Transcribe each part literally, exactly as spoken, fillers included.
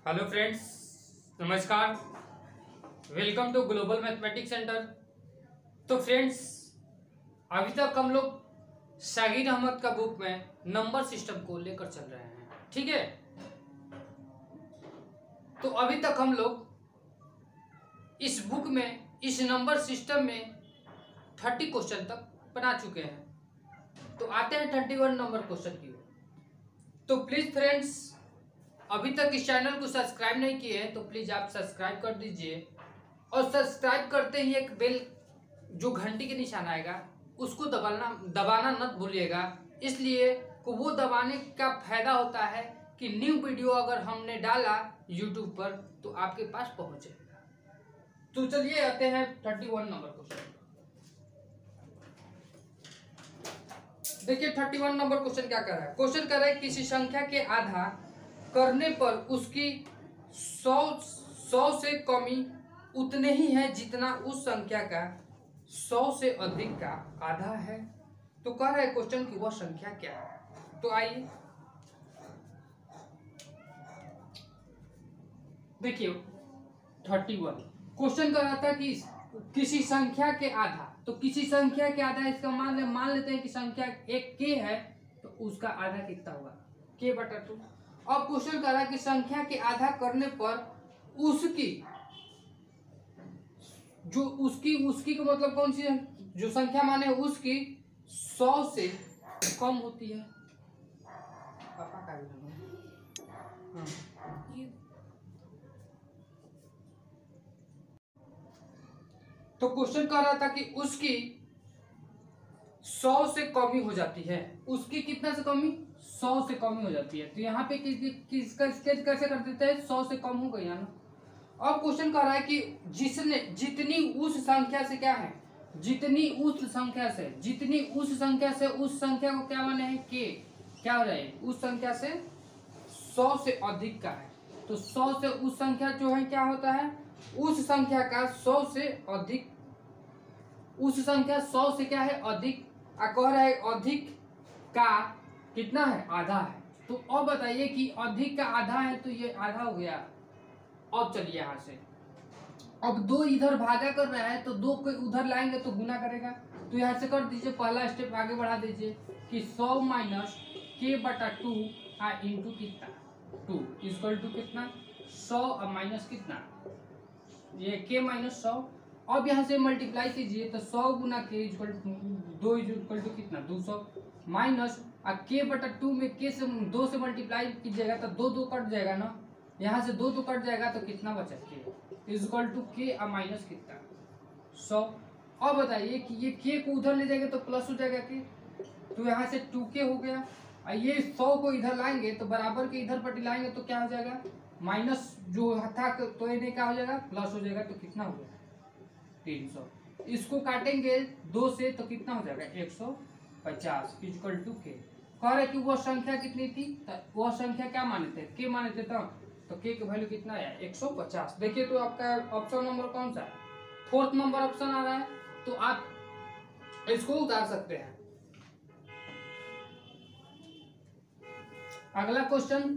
Hello friends, नमस्कार। Welcome to global mathematics centre. तो friends, अभी तक हम लोग शागिर अहमद का बुक में नंबर सिस्टम को लेकर चल रहे हैं, ठीक है। तो अभी तक हम लोग इस बुक में इस नंबर सिस्टम में थर्टी क्वेश्चन तक बना चुके हैं। तो आते हैं थर्टी वन नंबर क्वेश्चन की ओर। तो प्लीज फ्रेंड्स, अभी तक इस चैनल को सब्सक्राइब नहीं किए हैं तो प्लीज आप सब्सक्राइब कर दीजिए, और सब्सक्राइब करते ही एक बेल जो घंटी के निशान आएगा उसको दबाना दबाना मत भूलिएगा, इसलिए कि वो दबाने का फायदा होता है कि न्यू वीडियो अगर हमने डाला यूट्यूब पर तो आपके पास पहुंचेगा। तो चलिए आते हैं थर्टी वन नंबर क्वेश्चन। देखिए थर्टी वन नंबर क्वेश्चन क्या कर रहा है। क्वेश्चन कर रहा है किसी संख्या के आधा करने पर उसकी सौ सौ से कमी उतने ही है जितना उस संख्या का सौ से अधिक का आधा है। तो कह रहा है क्वेश्चन की वह संख्या क्या है। तो आइए देखिए थर्टी वन क्वेश्चन कर रहा था कि किसी संख्या के आधा, तो किसी संख्या के आधा इसका मान ले मान लेते हैं कि संख्या एक के है, तो उसका आधा कितना होगा, के बटा टू। अब क्वेश्चन कर रहा है कि संख्या के आधा करने पर उसकी जो उसकी उसकी का मतलब कौन सी है, जो संख्या माने उसकी सौ से कम होती है। पापा का हाँ। तो क्वेश्चन कर रहा था कि उसकी सौ से कमी हो जाती है, उसकी कितना से कमी, सौ से कमी हो जाती है। तो यहाँ पे किसका स्केच कैसे कर देते हैं, सौ से कम हो गया ना। अब क्वेश्चन कर रहा है कि जिसने जितनी उस संख्या से क्या है, जितनी उस संख्या से जितनी उस संख्या से उस संख्या को क्या माने है, के क्या हो जाएगी, उस संख्या से सौ से अधिक का है। तो सौ से उस संख्या जो है क्या होता है, उस संख्या का सौ से अधिक, उस संख्या सौ से क्या है अधिक, कह रहा है अधिक का कितना है, आधा है। तो अब बताइए कि अधिक का आधा है तो ये आधा हो गया। अब चलिए यहां से, अब दो इधर भागा कर रहा है तो दो को उधर लाएंगे तो गुना करेगा। तो यहां से कर दीजिए, पहला स्टेप आगे बढ़ा दीजिए कि सौ माइनस के बटा टू इंटू कितना, टू इक्वल टू कितना, सौ और माइनस कितना, ये के माइनस सौ। अब यहाँ से मल्टीप्लाई कीजिए तो सौ गुना के इक्वल टू दो इक्वल टू कितना, दो सौ माइनस के बटा टू में के से दो से मल्टीप्लाई कीजिएगा तो दो दो कट जाएगा ना, यहाँ से दो दो कट जाएगा तो कितना बचा, के इक्वल टू के और माइनस कितना, सौ। अब बताइए कि ये के को उधर ले जाएंगे तो प्लस हो जाएगा के, तो यहाँ से टू के हो गया, और ये सौ को इधर लाएंगे तो बराबर के इधर पट्टी लाएंगे तो क्या हो जाएगा, माइनस जो था तो ये क्या हो जाएगा, प्लस हो जाएगा। तो कितना हो जाएगा, तीन सौ। इसको काटेंगे दो से तो कितना हो जाएगा, एक सौ पचास इक्वल टू के। कह रहे कि वो संख्या कितनी थी, तो वह संख्या क्या माने थे, के माने थे, तो तो के की वैल्यू कितना है, एक सौ पचास। देखिए तो आपका ऑप्शन नंबर कौन सा है, फोर्थ नंबर ऑप्शन आ रहा है। तो आप इसको उतार सकते हैं। अगला क्वेश्चन,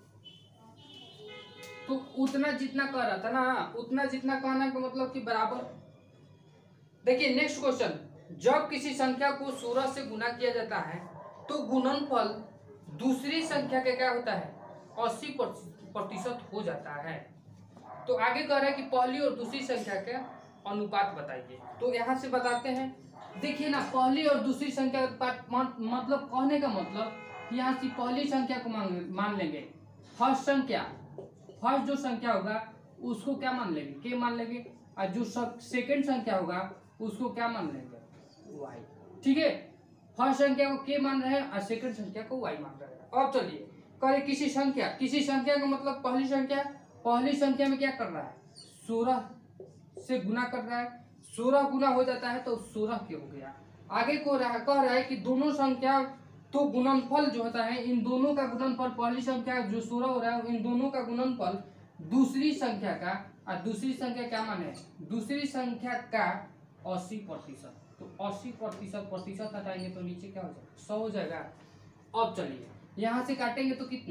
तो उतना जितना कह रहा था ना, उतना जितना कहना का मतलब कि बराबर। देखिए नेक्स्ट क्वेश्चन, जब किसी संख्या को सोलह से गुना किया जाता है तो गुणनफल दूसरी संख्या का क्या होता है, अस्सी प्रतिशत हो जाता है। तो आगे कह रहा है कि पहली और दूसरी संख्या का अनुपात बताइए। तो यहाँ से बताते हैं, देखिए ना, पहली और दूसरी संख्या का मतलब कहने का मतलब यहाँ से पहली संख्या को मान मान लेंगे, फर्स्ट संख्या, फर्स्ट जो संख्या होगा उसको क्या मान लेंगे, के मान लेंगे, और जो सेकंड संख्या होगा उसको क्या मान लेंगे, वाई। ठीक है, फर्स्ट संख्या को के मान रहे हैं और सेकंड संख्या को वाई मान रहे हैं। अब चलिए करें किसी संख्या, किसी संख्या का मतलब पहली संख्या, पहली संख्या में क्या कर रहा है, सोलह से गुना कर रहा है, सोलह गुना हो जाता है तो सोलह के हो गया। आगे को रहा कह रहा है कि दोनों संख्या, तो गुणनफल जो होता है इन दोनों का गुणनफल, पहली संख्या जो सोलह हो रहा है इन दोनों का गुणनफल दूसरी संख्या का, और दूसरी संख्या क्या माने, दूसरी संख्या का अस्सी प्रतिशत। तो अस्सी प्रतिशत प्रतिशत हटाएंगे तो नीचे क्या हो जाएगा, सौ हो जाएगा। अब चलिए यहाँ से काटेंगे तो कितना,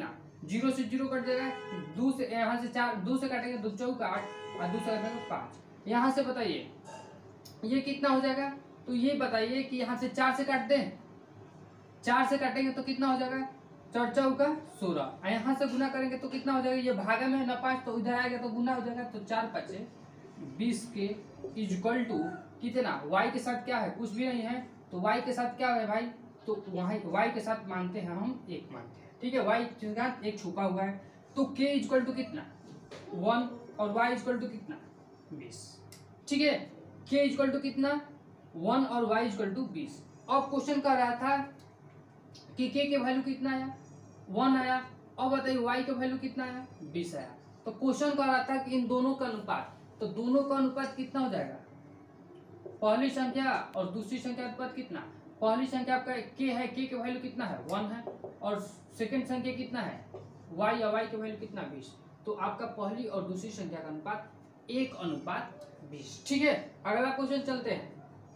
जीरो से जीरो कट जाएगा, दो से यहाँ से चार, दो से काटेंगे दो चौक आठ और दो से काटेंगे पाँच। यहाँ से बताइए ये कितना हो जाएगा, तो ये बताइए कि यहाँ से चार से काट दें, चार से काटेंगे तो कितना हो जाएगा, चार चौका सोलह, यहाँ से गुना करेंगे तो कितना हो जाएगा, ये भागा में है ना पाँच, तो इधर आएगा तो गुना हो जाएगा, तो चार पचे बीस के इक्वल टू कितना, y के साथ क्या है, कुछ भी नहीं है, तो y के साथ क्या है भाई, तो वहाँ y के साथ मानते हैं हम एक मानते हैं, ठीक है, y के साथ एक छुपा हुआ है, तो k इक्वल टू कितना वन और y इक्वल टू कितना बीस, ठीक है, k इक्वल टू कितना वन और y इक्वल टू बीस। अब क्वेश्चन कर रहा था कि k के वैल्यू कितना आया, वन आया, अब बताइए y का वैल्यू कितना आया, बीस आया, तो क्वेश्चन कर रहा था कि इन दोनों का अनुपात, तो दोनों का अनुपात कितना हो जाएगा, पहली संख्या और दूसरी संख्या अनुपात कितना, पहली संख्या आपका k है, k का वैल्यू कितना है वन है, और सेकंड संख्या कितना है y, या y का वैल्यू कितना बीस, तो आपका पहली और दूसरी संख्या का अनुपात एक अनुपात बीस, ठीक है। अगला क्वेश्चन चलते हैं,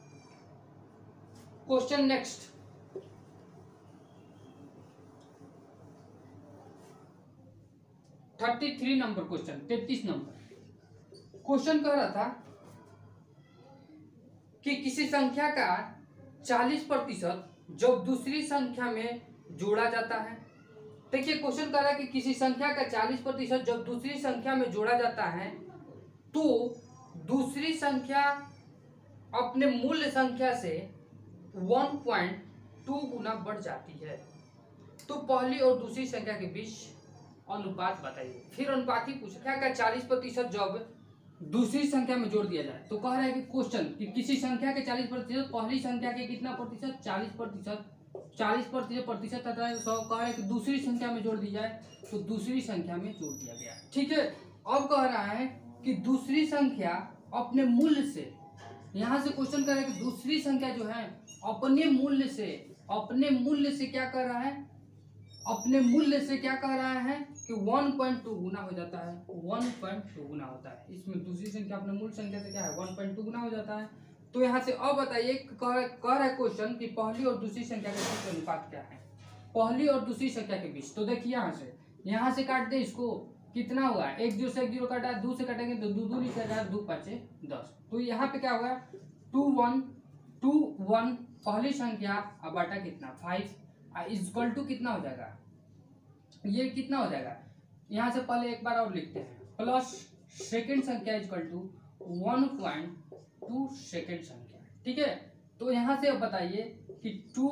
question next, thirty three number question, तैतीस नंबर क्वेश्चन कह रहा था कि किसी संख्या का चालीस प्रतिशत जब दूसरी संख्या में जोड़ा जाता है, देखिए क्वेश्चन कह रहा है कि किसी संख्या का चालीस प्रतिशत जब दूसरी संख्या में जोड़ा जाता है तो दूसरी संख्या अपने मूल संख्या से वन पॉइंट टू गुना बढ़ जाती है, तो पहली और दूसरी संख्या के बीच अनुपात बताइए। फिर अनुपात ही पूछा, संख्या का चालीस प्रतिशत जब दूसरी संख्या में जोड़ दिया जाए, तो कह रहा है कि क्वेश्चन कि किसी संख्या के चालीस प्रतिशत पहली संख्या के कितना प्रतिशत, चालीस प्रतिशत, चालीस प्रतिशत प्रतिशत आता है, सौ कह रहा है कि दूसरी संख्या में जोड़ दी जाए, तो दूसरी संख्या में जोड़ दिया गया, ठीक है। अब कह रहा है कि दूसरी संख्या अपने मूल्य से, यहाँ से क्वेश्चन कर रहा है कि दूसरी संख्या जो है अपने मूल्य से, अपने मूल्य से क्या कर रहा है, अपने मूल्य से क्या कह रहा है कि वन पॉइंट टू गुना हो जाता है, वन पॉइंट टू गुना होता है, इसमें दूसरी संख्या अपने मूल संख्या से क्या है वन पॉइंट टू गुना हो जाता है। तो यहाँ से अब बताइए, कह रहा है क्वेश्चन कि पहली और दूसरी संख्या के बीच अनुपात क्या है, पहली और दूसरी संख्या के बीच, तो देखिए यहाँ से, यहाँ से काट दे इसको, कितना हुआ है, एक जीरो से एक जीरो काटा, दो से काटेंगे तो दो दो निकलेगा, दो पचे दस, तो यहाँ पे क्या हुआ, टू वन टू वन पहली संख्या अब बाटा कितना फाइव इक्वल टू कितना हो जाएगा, ये कितना हो जाएगा, यहाँ से पहले एक बार और लिखते हैं, प्लस सेकंड संख्या equal to one point two second संख्या, ठीक है। तो यहाँ से अब बताइए कि टू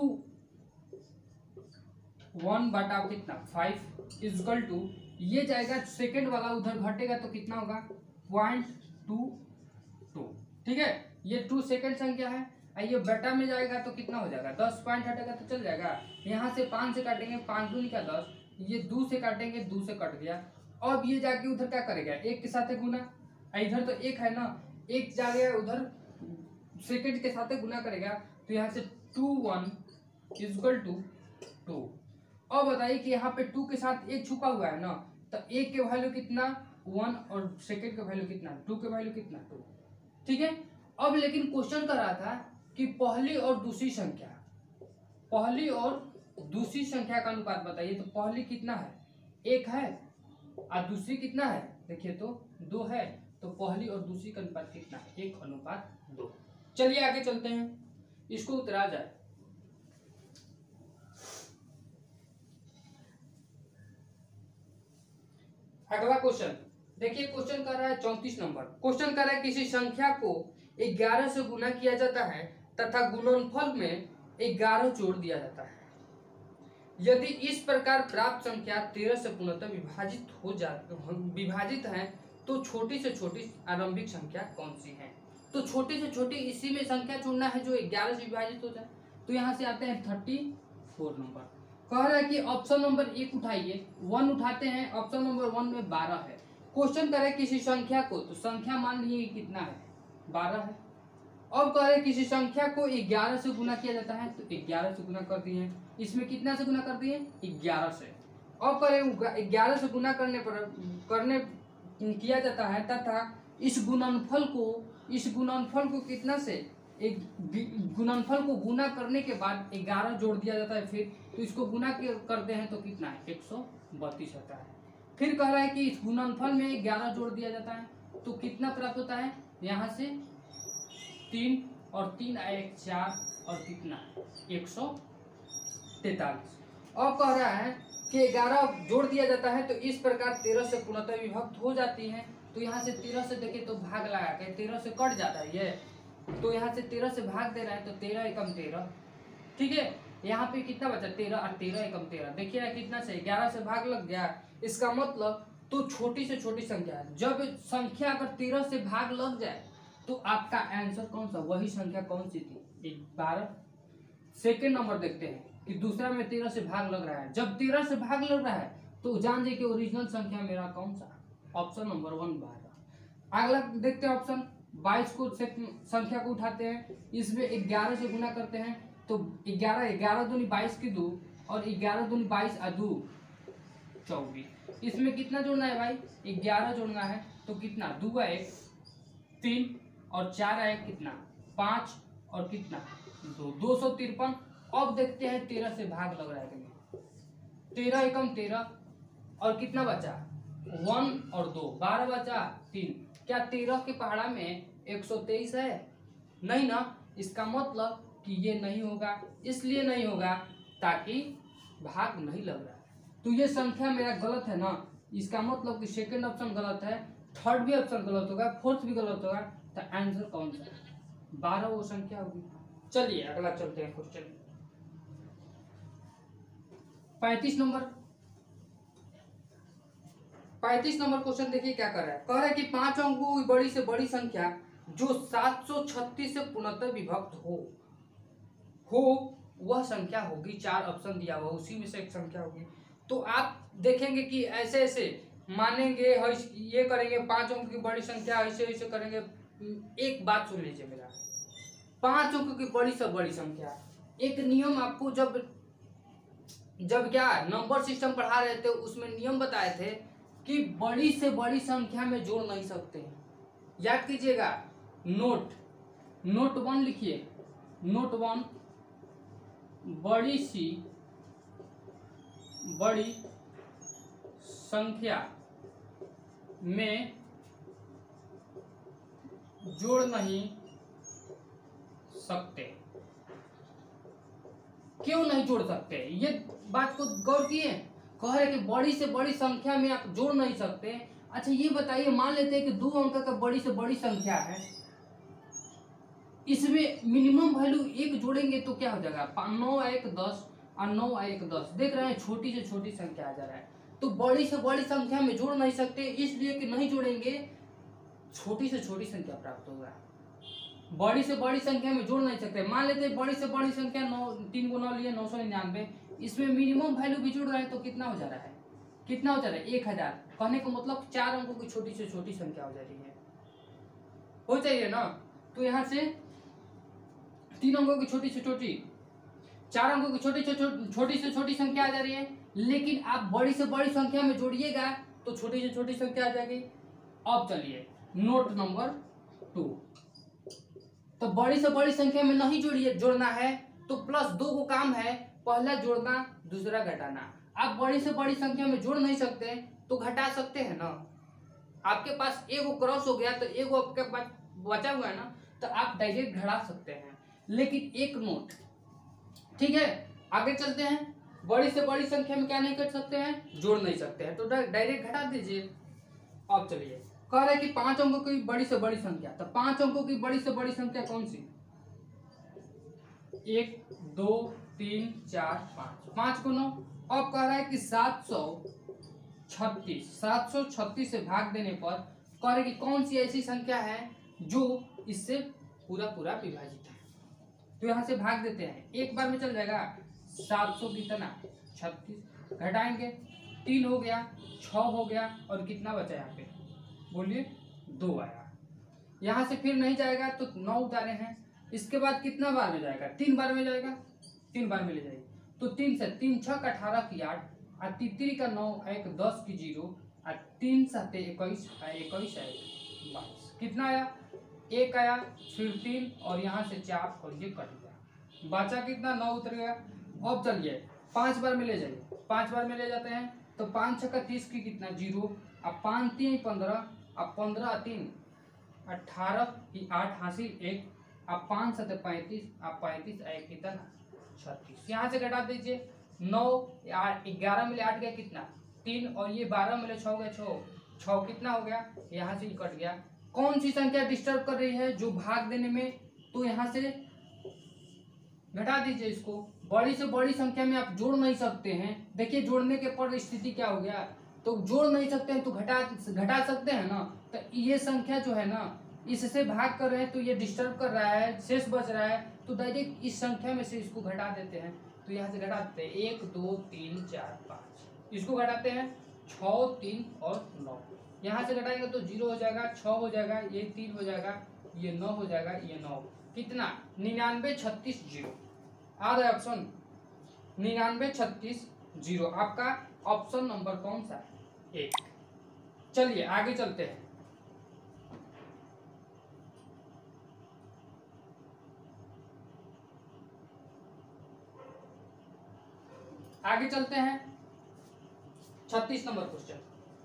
वन बटा कितना फाइव इक्वल टू, ये जाएगा सेकंड वाला उधर घटेगा तो कितना होगा पॉइंट टू टू, ठीक है, ये टू सेकंड संख्या है, ये बेटा में जाएगा तो कितना हो जाएगा, दस पॉइंट हटेगा तो चल जाएगा, यहाँ से पाँच से काटेंगे, पाँच दूनी का दस, ये दो से काटेंगे, दो से कट गया, अब ये जाके उधर क्या करेगा, एक के साथ गुना, इधर तो एक है ना, एक जाएगा उधर सेकंड के साथ गुना करेगा, तो यहाँ से two one equal to two. अब बताइए कि यहाँ पे टू के साथ एक छुपा हुआ है ना, तो एक के वैल्यू कितना वन और सेकंड का वैल्यू कितना, टू के वैल्यू कितना टू, ठीक है। अब लेकिन क्वेश्चन कर रहा था कि पहली और दूसरी संख्या, पहली और दूसरी संख्या का अनुपात बताइए, तो पहली कितना है एक है और दूसरी कितना है, देखिए तो दो है, तो पहली और दूसरी का अनुपात कितना है, एक अनुपात दो। चलिए आगे चलते हैं, इसको उतरा जाए। अगला क्वेश्चन देखिए, क्वेश्चन कर रहा है चौंतीस नंबर, क्वेश्चन कर रहा है किसी संख्या को ग्यारह से गुना किया जाता है तथा गुणनफल में ग्यारह जोड़ दिया जाता है, यदि इस प्रकार प्राप्त संख्या तेरह से पूर्णतः विभाजित हो जा विभाजित है तो छोटी से छोटी आरंभिक संख्या कौन सी है, तो छोटी से छोटी इसी में संख्या चुनना है जो ग्यारह से विभाजित हो जाए। तो यहाँ से आते हैं थर्टी फोर नंबर, कह रहा है कि ऑप्शन नंबर एक उठाइए, वन उठाते हैं, ऑप्शन नंबर वन में बारह है। क्वेश्चन करे किसी संख्या को, तो संख्या मान लीजिए कितना है बारह है। अब कह रहे किसी संख्या को ग्यारह से गुना किया जाता है, तो ग्यारह से गुना कर दिए, इसमें कितना से गुना कर दिए ग्यारह से। अब कह रहे ग्यारह से गुना करने पर करने किया जाता है तथा इस गुणनफल को इस गुणनफल को कितना से एक गुणनफल को गुना करने के बाद ग्यारह जोड़ दिया जाता है, फिर तो इसको गुना करते हैं तो कितना है, एक सौ बत्तीस आता है। फिर कह रहा है कि इस गुणनफल में ग्यारह जोड़ दिया जाता है तो कितना प्राप्त होता है, यहाँ से तीन और तीन आए चार और कितना एक सौ तैतालीस। अब कह रहा है कि ग्यारह जोड़ दिया जाता है तो इस प्रकार तेरह से पूर्णतः विभक्त हो जाती है। तो यहाँ से तेरह से देखे तो भाग लगा के तेरह से कट जाता है ये, तो यहाँ से तेरह से भाग दे रहा है तो तेरह एकम तेरह, ठीक है। यहाँ पे कितना बचा, तेरह और तेरह एकम तेरह, देखिए ना कितना सही, ग्यारह से भाग लग गया। इसका मतलब तो छोटी से छोटी संख्या है, जब संख्या अगर तेरह से भाग लग जाए तो आपका आंसर कौन सा, वही संख्या कौन सी थी, बारह। सेकेंड नंबर देखते हैं कि दूसरा में तेरह से भाग लग रहा है, जब तेरह से भाग लग रहा है तो जान जाइए कि ओरिजिनल संख्या मेरा कौन सा, ऑप्शन नंबर वन बारह। अगला देखते हैं ऑप्शन बाईस को संख्या को उठाते हैं, इसमें ग्यारह से गुना करते हैं तो ग्यारह ग्यारह दूनी बाईस की दो और ग्यारह दूनी बाईस और दो चौबीस। इसमें कितना जोड़ना है भाई, ग्यारह जोड़ना है तो कितना, दो है तीन और चार है कितना पाँच और कितना दो, दो सौ तिरपन। अब देखते हैं तेरह से भाग लग रहा है, तेरह एकम तेरह और कितना बचा वन और दो, बारह बचा तीन। क्या तेरह के पहाड़ा में एक सौ तेईस है, नहीं ना, इसका मतलब कि ये नहीं होगा। इसलिए नहीं होगा ताकि भाग नहीं लग रहा है, तो ये संख्या मेरा गलत है ना, इसका मतलब कि सेकंड ऑप्शन गलत है, थर्ड भी ऑप्शन गलत होगा, फोर्थ भी गलत होगा, तो आंसर कौन सा, बारह वो संख्या होगी। चलिए अगला चलते हैं क्वेश्चन पैंतीस नंबर। पैंतीस नंबर क्वेश्चन देखिए क्या कर रहा है, कह रहा है कि पांच अंकों की बड़ी से बड़ी संख्या जो सात सौ छत्तीस से पूर्णतः विभक्त हो हो वह संख्या होगी। चार ऑप्शन दिया हुआ, उसी में से एक संख्या होगी। तो आप देखेंगे कि ऐसे ऐसे मानेंगे, ये करेंगे, पांच अंकों की बड़ी संख्या ऐसे ऐसे करेंगे। एक बात सुन लीजिए मेरा, पांच अंकों की बड़ी से बड़ी संख्या, एक नियम आपको जब जब क्या नंबर सिस्टम पढ़ा रहे थे उसमें नियम बताए थे कि बड़ी से बड़ी संख्या में जोड़ नहीं सकते। याद कीजिएगा, नोट नोट वन लिखिए, नोट वन, बड़ी सी बड़ी संख्या में जोड़ नहीं सकते। क्यों नहीं जोड़ सकते, ये बात को गौर किए। कह रहे कि बड़ी से बड़ी संख्या में आप जोड़ नहीं सकते। अच्छा ये बताइए, मान लेते हैं कि दो अंक का बड़ी से बड़ी संख्या है, इसमें मिनिमम वैल्यू एक जोड़ेंगे तो क्या हो जाएगा, नौ एक दस और नौ एक दस। देख रहे हैं छोटी से छोटी संख्या आ जा रहा है। तो बड़ी से बड़ी संख्या में जोड़ नहीं सकते, इसलिए कि नहीं जोड़ेंगे छोटी से छोटी संख्या प्राप्त होगा। बड़ी से बड़ी संख्या में जोड़ नहीं सकते। मान लेते हैं बड़ी से बड़ी संख्या नौ, तीन को नौ लिए नौ सौ निन्यानवे, इसमें मिनिमम वैल्यू भी जुड़ रहा है तो कितना हो जा रहा है, कितना हो जा रहा है, एक हजार। कहने का मतलब चार अंकों की छोटी से छोटी संख्या हो जा रही है, हो चाहिए ना। तो यहाँ से तीन अंकों की छोटी से छोटी, चार अंकों की छोटी से छोटी से छोटी संख्या आ जा रही है, लेकिन आप बड़ी से बड़ी संख्या में जोड़िएगा तो छोटी से छोटी संख्या आ जाएगी। अब चलिए नोट नंबर टू, तो बड़ी से बड़ी संख्या में नहीं जोड़िए, जोड़ना है तो प्लस दो को काम है, पहला जोड़ना दूसरा घटाना। आप बड़ी से बड़ी संख्या में जोड़ नहीं सकते तो घटा सकते हैं ना। आपके पास एगो क्रॉस हो गया तो एगो आपके पास बचा हुआ है ना, तो आप डायरेक्ट घटा सकते हैं। लेकिन एक नोट, ठीक है, आगे चलते हैं। बड़ी से बड़ी संख्या में क्या नहीं कर सकते हैं, जोड़ नहीं सकते हैं, तो डायरेक्ट घटा दीजिए। अब चलिए कह रहे हैं कि पांच अंकों की बड़ी से बड़ी संख्या, तो पांच अंकों की बड़ी से बड़ी संख्या कौन सी, एक दो तीन चार पांच, पांच को नौ। अब कह रहा है कि सात सौ छत्तीस, सात सौ छत्तीस से भाग देने पर कह रहे कि कौन सी ऐसी संख्या है जो इससे पूरा पूरा विभाजित है। तो यहाँ से भाग देते हैं, एक बार में चल जाएगा। सात सौ कितना छत्तीस, घटाएंगे तीन हो गया, छ हो गया और कितना बचा यहाँ पे बोलिए, दो आया। यहाँ से फिर नहीं जाएगा तो नौ उतारे हैं, इसके बाद कितना बार में जाएगा, तीन बार में जाएगा, तीन बार में ले जाएगी। तो तीन से तीन छक अठारह की आठ, और तितरी का नौ एक दस की जीरो, और तीन सत्ते इक्कीस, इक्कीस है बाईस, कितना आया एक आया, फिर तीन और यहाँ से चार और ये कट गया, बचा कितना, नौ उतर गया। अब चलिए पांच बार में ले जाइए, पांच बार में ले जाते हैं तो पाँच छक्का तीस की कितना, जीरो। अब पाँच तीन पंद्रह, अब पंद्रह तीन अट्ठारह की आठ हासिल एक, अब पाँच सत पैंतीस, अब पैंतीस एक कितना, छत्तीस। यहाँ से घटा दीजिए, नौ ग्यारह मिले आठ गया कितना, तीन, और ये बारह मिले छः गया छः, छः कितना हो गया, यहाँ से कट गया। कौन सी संख्या डिस्टर्ब कर रही है, जो भाग देने में, तो यहाँ से घटा दीजिए इसको। बड़ी से बड़ी संख्या में आप जोड़ नहीं सकते हैं, देखिए जोड़ने के पर स्थिति क्या हो गया, तो जोड़ नहीं सकते हैं तो घटा घटा सकते हैं ना। तो ये संख्या जो है ना, इससे भाग कर रहे हैं तो ये डिस्टर्ब कर रहा है, शेष बच रहा है, तो डायरेक्ट इस संख्या में से इसको घटा देते हैं। तो यहाँ से घटा देते हैं, एक दो तीन चार पाँच, इसको घटाते हैं छः तीन और नौ, यहाँ से घटाएंगे तो जीरो हो जाएगा, छः हो जाएगा, ये तीन हो जाएगा, ये नौ हो जाएगा, ये नौ कितना, निन्यानवे छत्तीस जीरो। आ रहा है ऑप्शन निन्यानवे छत्तीस जीरो, आपका ऑप्शन नंबर कौन सा, एक। चलिए आगे चलते हैं। आगे चलते हैं छत्तीस नंबर क्वेश्चन।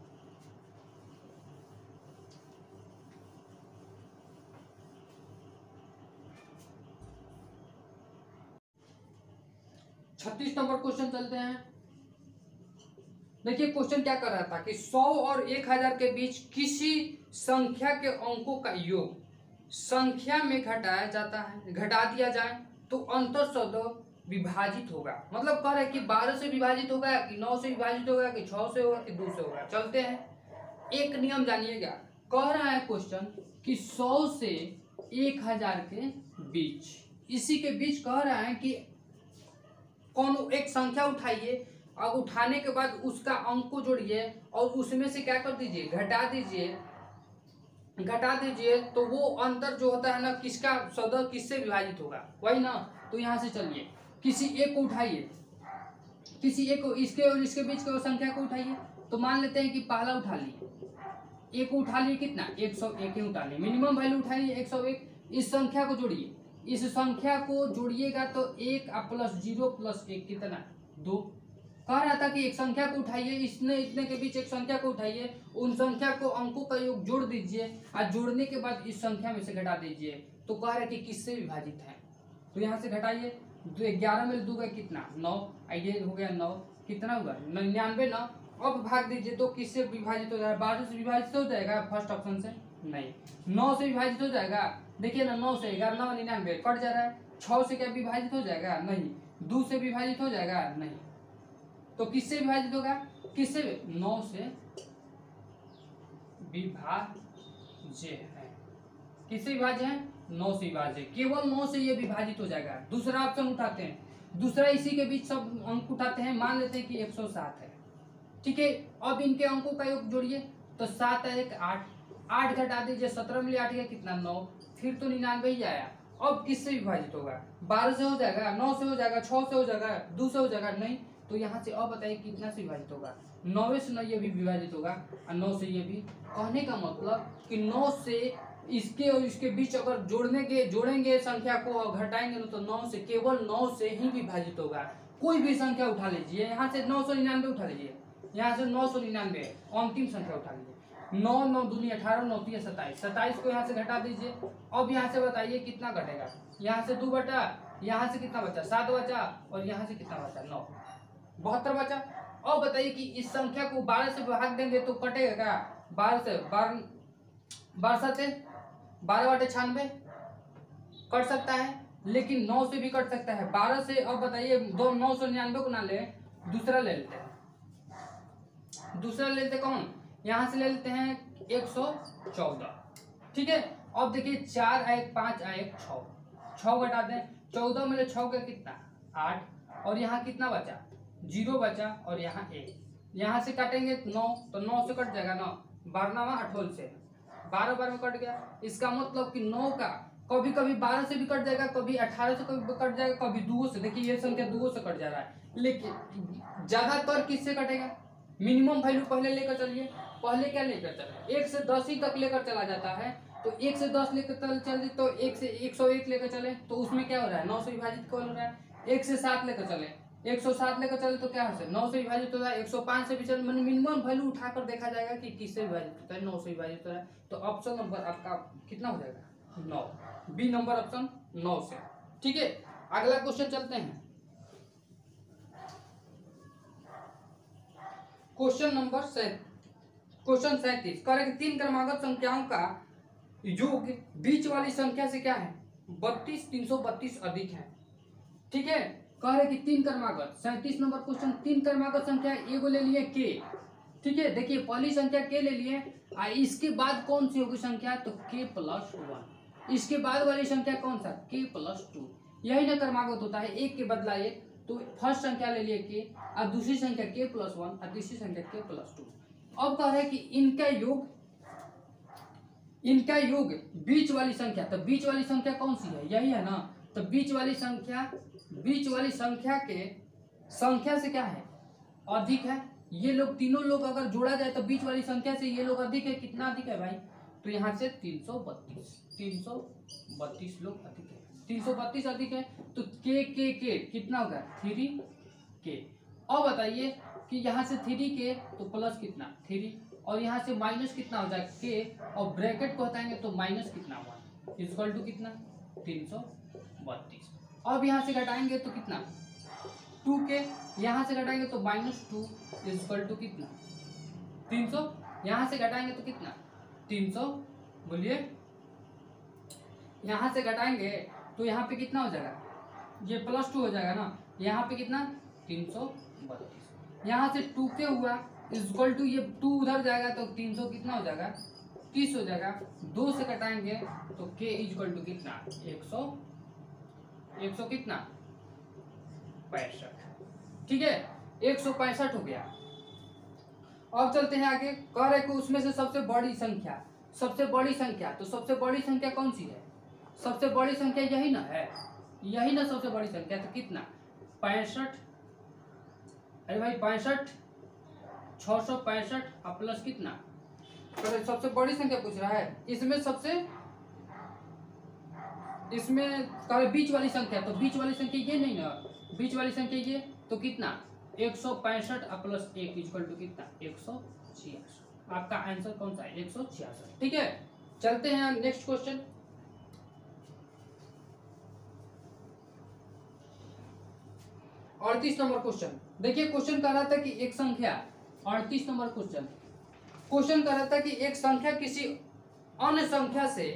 छत्तीस नंबर क्वेश्चन चलते हैं। देखिए क्वेश्चन क्या कर रहा था कि सौ और एक हजार के बीच किसी संख्या के अंकों का योग संख्या में घटाया जाता है, घटा दिया जाए तो अंतर सदैव विभाजित होगा। मतलब कह रहे कि बारह से विभाजित होगा कि नौ से विभाजित होगा कि छह से होगा कि दो से होगा। चलते हैं, एक नियम जानिएगा। कह रहा है क्वेश्चन कि सौ से एक हजार के बीच, इसी के बीच कह रहा है कि कौन एक संख्या उठाइए और उठाने के बाद उसका अंक को जोड़िए और उसमें से क्या कर दीजिए, घटा दीजिए, घटा दीजिए तो वो अंतर जो होता है ना, किसका सदैव किससे विभाजित होगा, वही ना। तो यहाँ से चलिए किसी एक को उठाइए, किसी एक को, इसके और इसके बीच के संख्या को उठाइए। तो मान लेते हैं कि पहला उठा लिए, एक को उठा लिए कितना, एक सौ एक ही उठा लिए, मिनिमम वैल्यू उठाइए एक सौ एक। इस संख्या को जोड़िए, इस संख्या को जोड़िएगा तो एक प्लस जीरो प्लस एक कितना, दो। कह रहा था कि एक संख्या को उठाइए, इसने इतने के बीच एक संख्या को उठाइए, उन संख्या को अंकों का योग जोड़ दीजिए और जोड़ने के बाद इस संख्या में से घटा दीजिए। तो कह रहा है कि किससे विभाजित है। तो यहाँ से घटाइए, ग्यारह में दो गए कितना, नौ, ये हो गया नौ, कितना हुआ निन्यानवे नौ। अब भाग दीजिए तो किससे विभाजित हो जाएगा, बारह से विभाजित हो जाएगा फर्स्ट ऑप्शन से, नहीं, नौ से विभाजित हो जाएगा। देखिए ना, नौ से ग्यारह नौ निन्यानवे कट जा रहा है। छः से क्या विभाजित हो जाएगा, नहीं। दो से विभाजित हो जाएगा, नहीं। तो किससे विभाजित होगा, किससे, नौ से विभाज्य है। किससे विभाज्य है, नौ से विभाज्य, केवल नौ से ये विभाजित हो जाएगा। दूसरा ऑप्शन उठाते हैं, दूसरा इसी के बीच सब अंक उठाते हैं, मान लेते हैं कि एक सौ सात है, ठीक है। अब इनके अंकों का योग जोड़िए तो सात है एक आठ, आठ घटा दीजिए, सत्रह मिले आठ गया कितना, नौ, फिर तो निन्यानवे ही आया। अब किससे विभाजित होगा, बारह से हो जाएगा, नौ से हो जाएगा, छः से हो जाएगा, दो से हो जाएगा, नहीं। तो यहाँ से अब बताइए कितना से विभाजित होगा, नौवे से नौ ये भी विभाजित होगा और नौ से ये भी। कहने का मतलब कि नौ से इसके और इसके बीच अगर जोड़ने के जोड़ेंगे संख्या को और घटाएंगे ना, तो नौ से, केवल नौ से ही विभाजित होगा। कोई भी संख्या उठा लीजिए, यहाँ से नौ सौ निन्यानवे उठा लीजिए, यहाँ से नौ सौ निन्यानवे अंतिम संख्या उठा लीजिए, नौ नौ दूनी अठारह, नौ तीन सत्ताईस, सत्ताईस को यहाँ से घटा दीजिए। अब यहाँ से बताइए कितना घटेगा, यहाँ से दो बटा, यहाँ से कितना बचा, सात बचा, और यहाँ से कितना बचा, नौ, बहत्तर बचा। अब बताइए कि इस संख्या को बारह से भाग देंगे तो कटेगा क्या, बारह से, बारह बारह सत्ते बारह बटे छियानवे कट सकता है, लेकिन नौ से भी कट सकता है, बारह से। अब बताइए दो, नौ सौ निन्यानवे को ना ले, दूसरा ले लेते हैं, दूसरा ले लेते कौन, यहाँ से ले लेते हैं एक सौ चौदह, ठीक है। अब देखिए चार आए, पाँच आए, छः, छः घटा दें, चौदह में छः का कितना, आठ, और यहाँ कितना बचा, जीरो बचा, और यहाँ एक, यहाँ से काटेंगे नौ, तो नौ से कट जाएगा, नौ बारहवा अठोल से, बारह बार में कट गया। इसका मतलब कि नौ का कभी कभी बारह से भी कट जाएगा, कभी अठारह से कभी कट जाएगा, कभी दो से। देखिए ये संख्या दो से कट जा रहा है, लेकिन ज्यादातर किससे कटेगा, मिनिमम वैल्यू पहले लेकर चलिए, पहले क्या लेकर चले, एक से दस ही तक लेकर चला जाता है, तो एक से दस लेकर चल चले तो एक से एक सौ एक लेकर चले तो उसमें क्या हो रहा है, नौ से विभाजित कौन हो रहा है, एक से सात लेकर चले, एक सौ सात लेकर चले तो क्या हो, नौ से विभाजित होता है, एक सौ पाँच से भी चले, मैंने मिनिमम वैल्यू उठाकर देखा जाएगा कि किससे विभाजित होता है, नौ से विभाजित होता है। तो ऑप्शन नंबर आपका कितना हो जाएगा, नौ, बी नंबर ऑप्शन नौ से। ठीक है, अगला क्वेश्चन चलते हैं। क्वेश्चन नंबर क्वेश्चन सैंतीस कह रहे तीन क्रमागत संख्याओं का योग बीच वाली संख्या से क्या है, बत्तीस, तीन सौ बत्तीस अधिक है। ठीक है, कह रहे कि तीन क्रमागत, सैंतीस नंबर क्वेश्चन, तीन क्रमागत संख्या एगो ले लिए के। ठीक है, देखिए पहली संख्या के ले लिए, आ इसके बाद कौन सी होगी संख्या, तो के प्लस वन। इसके बाद वाली संख्या कौन सा, के प्लस टू। यही ना क्रमागत होता है, एक के बदला एक, तो फर्स्ट संख्या ले लिए के, और दूसरी संख्या के प्लस वन, और तीसरी संख्या के प्लस टू। अब कह रहे हैं कि इनका योग इनका योग बीच वाली संख्या, तो बीच वाली संख्या कौन सी है, यही है ना। तो बीच वाली संख्या बीच वाली संख्या के संख्या से क्या है, अधिक है। ये लोग तीनों लोग अगर जोड़ा जाए तो बीच वाली संख्या से ये लोग अधिक है। कितना अधिक है भाई, तो यहाँ से तीन सौ बत्तीस तीन सौ बत्तीस लोग अधिक है, तीन सौ बत्तीस अधिक है। तो के के के कितना होगा, थ्री के। अब बताइए कि यहाँ से थ्री के तो प्लस कितना, थ्री, और यहाँ से माइनस कितना हो जाएगा, के, और ब्रैकेट को हटाएंगे तो माइनस कितना हुआ, इक्वल टू कितना, तीन सौ बत्तीस। अब यहाँ से घटाएंगे तो कितना, टू के, यहाँ से घटाएंगे तो माइनस टू इक्वल टू कितना, तीन सौ। यहाँ से घटाएंगे तो कितना, तीन सौ, बोलिए। यहाँ से घटाएंगे तो यहाँ पे कितना हो जाएगा, ये प्लस टू हो जाएगा ना, यहाँ पे कितना, तीन सौ बत्तीस। यहाँ से टू के हुआ इक्वल टू, ये टू उधर जाएगा तो तीन सौ कितना हो जाएगा, तीस हो जाएगा। दो से घटाएंगे तो के इक्वल टू कितना, एक सौ एक सौ कितना, पैंसठ। ठीक है, एक सौ पैंसठ हो गया। अब चलते हैं आगे, कह रहे कि उसमें से सबसे बड़ी संख्या, सबसे बड़ी संख्या, तो सबसे बड़ी संख्या कौन सी है, सबसे बड़ी संख्या यही ना है, यही ना सबसे बड़ी संख्या। तो कितना, पैंसठ, अरे भाई पैंसठ, छह सौ पैंसठ और प्लस कितना, तो सबसे बड़ी संख्या पूछ रहा है। इसमें सबसे इसमें कह बीच वाली संख्या, तो बीच वाली संख्या ये नहीं ना, बीच वाली संख्या ये, तो कितना, एक सौ पैंसठ और प्लस एक इक्वल टू कितना, एक सौ छियासठ। आपका आंसर कौन सा है, एक सौ छियासठ। ठीक है, चलते हैं नेक्स्ट क्वेश्चन। अड़तीस नंबर क्वेश्चन, देखिए क्वेश्चन कह रहा था कि एक संख्या, अड़तीस नंबर क्वेश्चन क्वेश्चन कह रहा था कि एक संख्या किसी अन्य संख्या से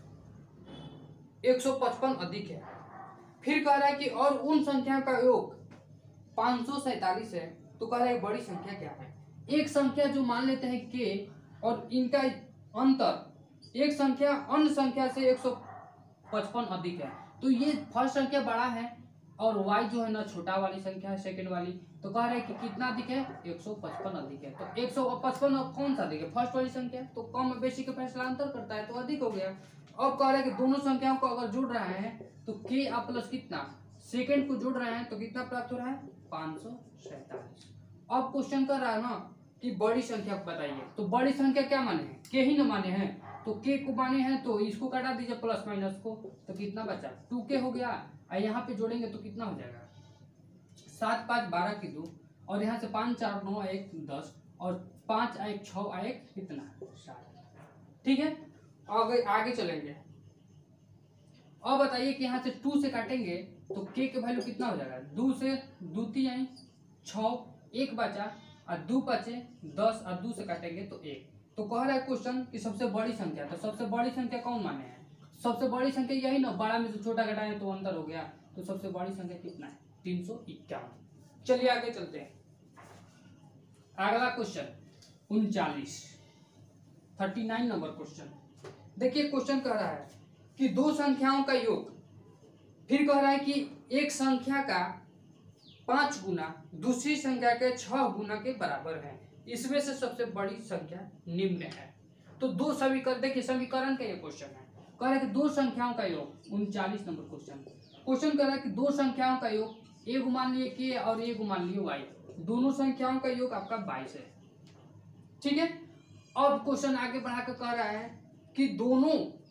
एक सौ पचपन अधिक है। फिर कह रहा है कि और उन संख्या का योग पाँच सौ सैतालीस है। तो कह रहा है बड़ी संख्या क्या है। एक संख्या जो मान लेते हैं के, और इनका अंतर, एक संख्या अन्य संख्या से एक सौ पचपन अधिक है, तो ये फर्स्ट संख्या बड़ा है और y जो है ना छोटा वाली संख्या है, सेकंड वाली। तो कह रहे हैं कि कितना अधिक है, एक सौ पचपन अधिक है। तो एक सौ पचपन कौन सा अधिक है, फर्स्ट वाली संख्या, तो कम बेशी का फैसला अंतर करता है, तो अधिक हो गया। अब कह रहे हैं कि दोनों संख्याओं को अगर जोड़ रहे हैं तो के और प्लस कितना, सेकंड को जोड़ रहे हैं तो कितना प्राप्त हो रहा है, पाँच सौ सैतालीस। अब क्वेश्चन कर रहा है ना कि बड़ी संख्या बताइए, तो बड़ी संख्या क्या माने हैं, के ही न माने हैं, तो के को माने हैं तो इसको काटा दीजिए प्लस माइनस को, तो कितना बचा, टू के हो गया। और यहाँ पे जोड़ेंगे तो कितना हो जाएगा, सात पाँच बारह की दो, और यहाँ से पाँच चार नौ एक दस, और पाँच एक छः एक कितना, सात। ठीक है, आगे आगे चलेंगे। अब बताइए कि यहाँ से टू से काटेंगे तो के के वैल्यू कितना हो जाएगा, दो से दो तीन छः, एक बचा, और दो बचे दस, और दो से काटेंगे तो एक। तो कह रहा है क्वेश्चन कि सबसे बड़ी संख्या, तो सबसे बड़ी संख्या कौन माने हैं, सबसे बड़ी संख्या यही ना, बड़ा में से छोटा घटाएं तो अंतर हो गया। तो सबसे बड़ी संख्या कितना है, तीन सौ इक्यावन। चलिए आगे चलते हैं। अगला क्वेश्चन उनचालीस, थर्टी नाइन नंबर क्वेश्चन। देखिए क्वेश्चन कह रहा है कि दो संख्याओं का योग, फिर कह रहा है कि एक संख्या का पांच गुना दूसरी संख्या के छह गुना के बराबर है, इसमें से सबसे बड़ी संख्या निम्न है। तो दो समीकरण, देखिए समीकरण का ये क्वेश्चन है, कह रहा है कि दो संख्याओं का योग, उनचालीस नंबर क्वेश्चन क्वेश्चन कह रहा है कि दो संख्याओं का योग, एक मान लिए के और एक मान लिए वाई, दोनों संख्याओं का योग आपका बाईस है। ठीक है, अब क्वेश्चन आगे बढ़ाकर कह रहा है कि दोनों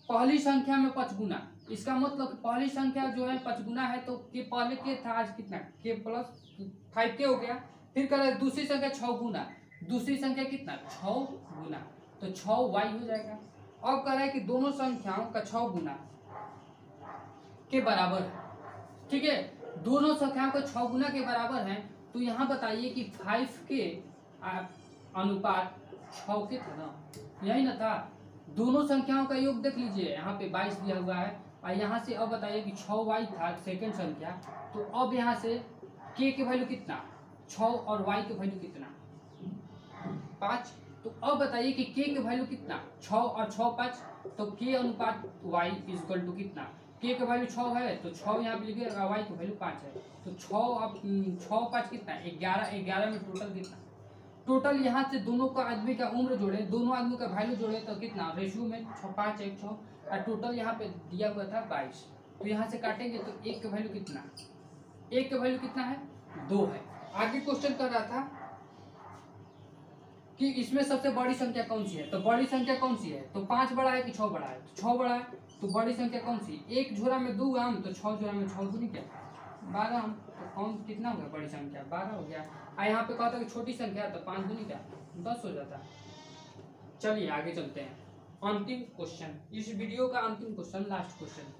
पहली संख्या में पचगुना, इसका मतलब पहली संख्या जो है पचगुना है तो के पहले के था आज कितना के प्लस फाइव के हो गया। फिर कह रहे दूसरी संख्या छः गुना, दूसरी संख्या कितना छः गुना, तो छः वाई हो जाएगा। अब कह रहा है कि दोनों संख्याओं का छः गुना के बराबर है, ठीक है, दोनों संख्याओं का छः गुना के बराबर है। तो यहाँ बताइए कि फाइव के अनुपात छः के था ना, यही ना था। दोनों संख्याओं का योग देख लीजिए, यहाँ पे बाईस दिया हुआ है और यहाँ से अब बताइए कि छः वाई था सेकंड संख्या, तो अब यहाँ से के के वैल्यू कितना छः और वाई के वैल्यू कितना पाँच। तो अब बताइए कि के के वैल्यू कितना छः और छः पाँच, तो के अनुपात वाई इजकल टू कितना, के का वैल्यू छः है तो छः यहाँ पे लिखे, वाई का वैल्यू पाँच है, तो छः अब छः पाँच कितना ग्यारह, ग्यारह में टोटल कितना, टोटल यहाँ से दोनों का आदमी का उम्र जोड़े, दोनों आदमी का वैल्यू जोड़े तो कितना रेशियो में छः पाँच एक छः, और टोटल यहाँ पे दिया हुआ था बाईस। तो यहाँ से काटेंगे तो एक का वैल्यू कितना, एक का वैल्यू कितना है दो है। आगे क्वेश्चन कर रहा था कि इसमें सबसे बड़ी संख्या कौन सी है, तो बड़ी संख्या कौन सी है, तो पाँच बड़ा है कि छः बड़ा है, तो छः बड़ा है, तो बड़ी संख्या कौन सी, एक झोरा में दो आम, तो छः झोरा में छः दूनी क्या बारह आम, तो कौन कितना हो गया बड़ी संख्या बारह हो गया। आ यहाँ पे कहता है कि छोटी संख्या, तो पाँच दूनी क्या दस हो जाता। चलिए आगे चलते हैं, अंतिम क्वेश्चन, इस वीडियो का अंतिम क्वेश्चन, लास्ट क्वेश्चन।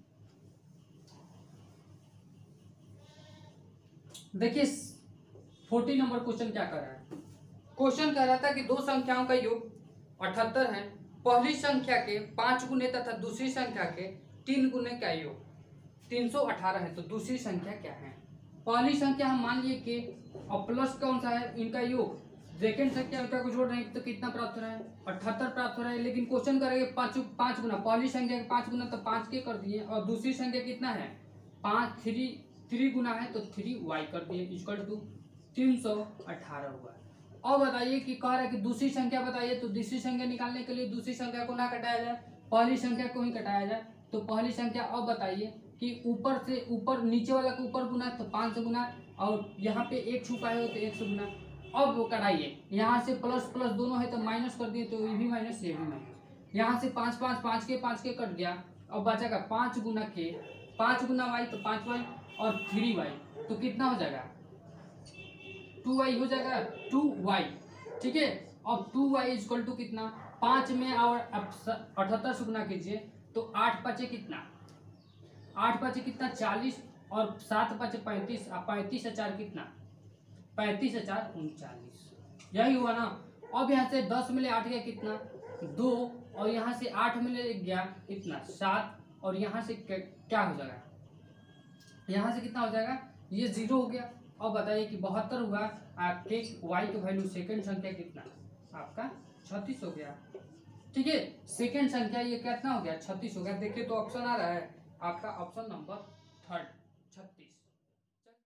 देखिए फोर्टी नंबर क्वेश्चन क्या कर रहा है, क्वेश्चन कह रहा था कि दो संख्याओं का योग अठहत्तर है, पहली संख्या के पांच गुने तथा दूसरी संख्या के तीन गुने का योग तीन सौ अठारह है, तो दूसरी संख्या क्या है। पहली संख्या हम मान लिए कि और प्लस कौन सा है इनका योग, सेकेंड संख्या उनका को जोड़ रहे हैं तो कितना प्राप्त हो रहा है अठहत्तर प्राप्त हो रहा है। लेकिन क्वेश्चन करेंगे पाँच पाँच गुना, पहली संख्या के पाँच गुना तो पाँच के कर दिए, और दूसरी संख्या कितना है पाँच थ्री थ्री गुना है तो थ्री वाई कर दिए, इक्वल टू तीन सौ अठारह हुआ। अब बताइए कि कह रहा है कि दूसरी संख्या बताइए, तो दूसरी संख्या निकालने के लिए दूसरी संख्या को ना कटाया जाए, पहली संख्या को ही कटाया जाए। तो पहली संख्या अब बताइए कि ऊपर से ऊपर नीचे वाला को ऊपर गुना तो पाँच सौ गुना, और यहाँ पे एक छुपा है तो एक सौ गुना। अब वो कराइए, यहाँ से प्लस प्लस दोनों है तो माइनस कर दिए, तो ये भी माइनस ये भी माइनस, यहाँ से पाँच पाँच पाँच के पाँच के कट गया। अब बचेगा पाँच गुना के, पाँच गुना वाई तो पाँच वाई और थ्री वाई, तो कितना हो जाएगा टू वाई हो जाएगा, टू वाई, ठीक है। अब टू वाई इजक्वल टू कितना, पाँच में और अठहत्तर से गुना कीजिए तो आठ पचे कितना, आठ पचे कितना चालीस, और सात पचे पैंतीस, पैंतीस हजार कितना पैंतीस हजार उनचालीस, यही हुआ ना। अब यहाँ से दस में ले आठ गया कितना दो, और यहाँ से आठ में ले गया कितना सात, और यहाँ से क्या हो जाएगा, यहाँ से कितना हो जाएगा ये जीरो हो गया। अब बताइए कि बहत्तर हुआ, आपके वाई का वैल्यू सेकंड संख्या कितना आपका छत्तीस हो गया, ठीक है। सेकंड संख्या ये कितना हो गया छत्तीस हो गया। देखिए तो ऑप्शन आ रहा है आपका ऑप्शन नंबर थर्ड।